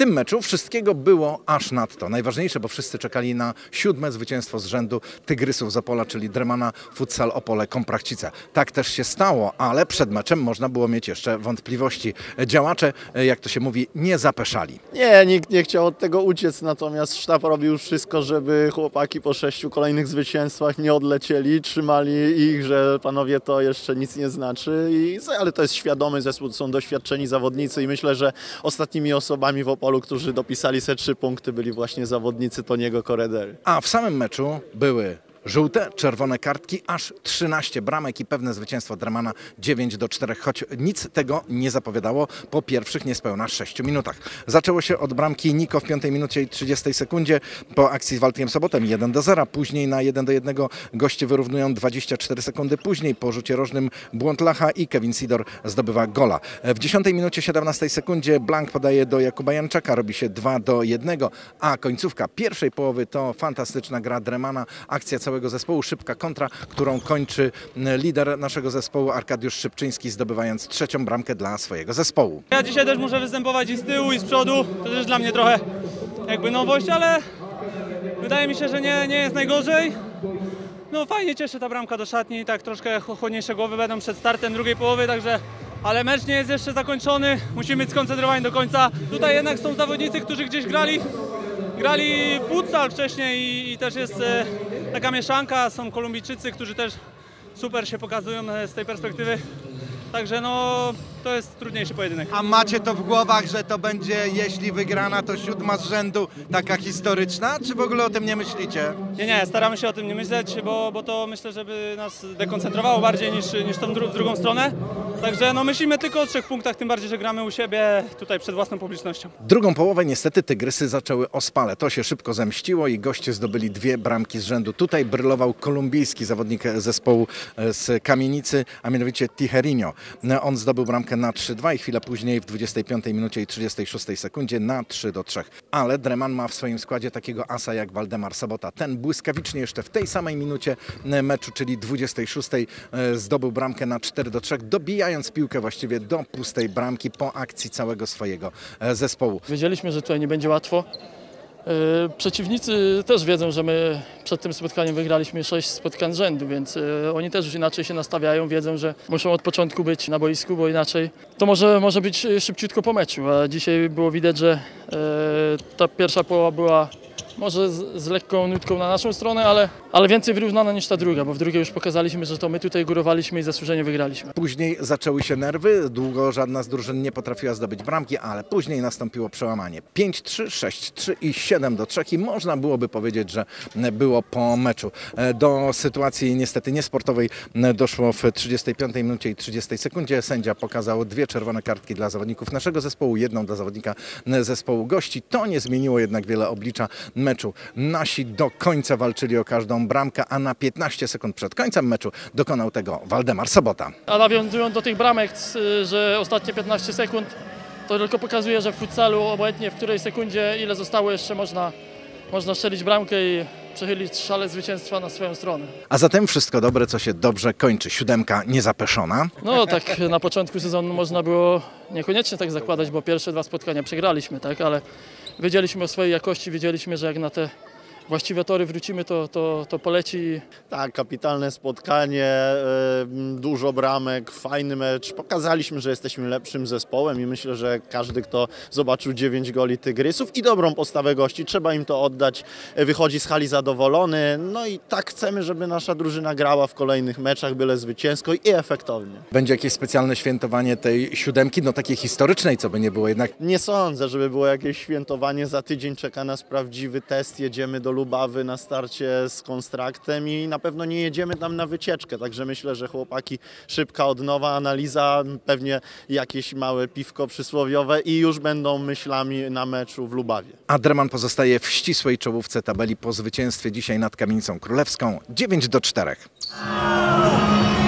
tym meczu wszystkiego było aż nadto. Najważniejsze, bo wszyscy czekali na 7. zwycięstwo z rzędu Tygrysów z Opola, czyli Dremana Futsal Opole Komprachcice. Tak też się stało, ale przed meczem można było mieć jeszcze wątpliwości. Działacze, jak to się mówi, nie zapeszali. Nie, nikt nie chciał od tego uciec, natomiast sztab robił już wszystko, żeby chłopaki po 6 kolejnych zwycięstwach nie odlecieli, trzymali ich, że panowie to jeszcze nic nie znaczy, ale to jest świadomy zespół, to są doświadczeni zawodnicy i myślę, że ostatnimi osobami w Opolu, którzy dopisali sobie 3 punkty, byli właśnie zawodnicy Toniego Koredery. A w samym meczu były żółte, czerwone kartki, aż 13 bramek i pewne zwycięstwo Dremana 9-4, choć nic tego nie zapowiadało po pierwszych niespełna 6 minutach. Zaczęło się od bramki Niko w 5 minucie i 30 sekundzie po akcji z Waldkiem Sobotem 1-0, później na 1-1 goście wyrównują 24 sekundy później po rzucie rożnym błąd Lacha i Kevin Sidor zdobywa gola. W 10 minucie 17 sekundzie Blank podaje do Jakuba Janczaka, robi się 2-1, a końcówka pierwszej połowy to fantastyczna gra Dremana, akcja całego zespołu, szybka kontra, którą kończy lider naszego zespołu Arkadiusz Szybczyński, zdobywając 3. bramkę dla swojego zespołu. Ja dzisiaj też muszę występować i z tyłu, i z przodu. To też dla mnie trochę jakby nowość, ale wydaje mi się, że nie jest najgorzej. No fajnie cieszy ta bramka do szatni, tak troszkę chłodniejsze głowy będą przed startem drugiej połowy, także ale mecz nie jest jeszcze zakończony, musimy być skoncentrowani do końca. Tutaj jednak są zawodnicy, którzy gdzieś grali futsal wcześniej i też jest taka mieszanka, są Kolumbijczycy, którzy też super się pokazują z tej perspektywy. Także no, to jest trudniejszy pojedynek. A macie to w głowach, że to będzie, jeśli wygrana, to 7. z rzędu, taka historyczna? Czy w ogóle o tym nie myślicie? Nie, staramy się o tym nie myśleć, bo to myślę, żeby nas dekoncentrowało bardziej niż tą drugą stronę. Także no, myślimy tylko o 3 punktach, tym bardziej, że gramy u siebie tutaj przed własną publicznością. Drugą połowę niestety Tygrysy zaczęły ospale. To się szybko zemściło i goście zdobyli 2 bramki z rzędu. Tutaj brylował kolumbijski zawodnik zespołu z Kamienicy, a mianowicie Tijerinho. On zdobył bramkę na 3-2 i chwilę później w 25 minucie i 36 sekundzie na 3-3. Ale Dreman ma w swoim składzie takiego asa jak Waldemar Sobota. Ten błyskawicznie jeszcze w tej samej minucie meczu, czyli 26, zdobył bramkę na 4-3, dobijając piłkę właściwie do pustej bramki po akcji całego swojego zespołu. Wiedzieliśmy, że tutaj nie będzie łatwo. Przeciwnicy też wiedzą, że my przed tym spotkaniem wygraliśmy 6 spotkań z rzędu, więc oni też już inaczej się nastawiają, wiedzą, że muszą od początku być na boisku, bo inaczej to może być szybciutko po meczu. A dzisiaj było widać, że ta pierwsza połowa była może z lekką nutką na naszą stronę, ale więcej wyrównana niż ta druga, bo w drugiej już pokazaliśmy, że to my tutaj górowaliśmy i zasłużenie wygraliśmy. Później zaczęły się nerwy, długo żadna z drużyn nie potrafiła zdobyć bramki, ale później nastąpiło przełamanie. 5-3, 6-3 i 7-3 i można byłoby powiedzieć, że było po meczu. Do sytuacji niestety niesportowej doszło w 35 minucie i 30 sekundzie. Sędzia pokazał 2 czerwone kartki dla zawodników naszego zespołu, 1 dla zawodnika zespołu gości. To nie zmieniło jednak wiele oblicza meczu. Nasi do końca walczyli o każdą bramkę, a na 15 sekund przed końcem meczu dokonał tego Waldemar Sobota. A nawiązując do tych bramek, że ostatnie 15 sekund, to tylko pokazuje, że w futsalu obojętnie w której sekundzie ile zostało jeszcze można strzelić bramkę i przechylić szale zwycięstwa na swoją stronę. A zatem wszystko dobre, co się dobrze kończy. 7 niezapeszona. No tak na początku sezonu można było niekoniecznie tak zakładać, bo pierwsze 2 spotkania przegraliśmy, tak, ale wiedzieliśmy o swojej jakości, wiedzieliśmy, że jak na te właściwe tory wrócimy, to poleci. Tak, kapitalne spotkanie, dużo bramek, fajny mecz. Pokazaliśmy, że jesteśmy lepszym zespołem i myślę, że każdy, kto zobaczył 9 goli Tygrysów i dobrą postawę gości, trzeba im to oddać, wychodzi z hali zadowolony. No i tak chcemy, żeby nasza drużyna grała w kolejnych meczach, byle zwycięsko i efektownie. Będzie jakieś specjalne świętowanie tej 7, no takiej historycznej, co by nie było jednak. Nie sądzę, żeby było jakieś świętowanie. Za tydzień czeka nas prawdziwy test, jedziemy do Lubawy na starcie z Konstraktem i na pewno nie jedziemy tam na wycieczkę, także myślę, że chłopaki szybka odnowa, analiza, pewnie jakieś małe piwko przysłowiowe i już będą myślami na meczu w Lubawie. A Dreman pozostaje w ścisłej czołówce tabeli po zwycięstwie dzisiaj nad Kamienicą Królewską 9-4.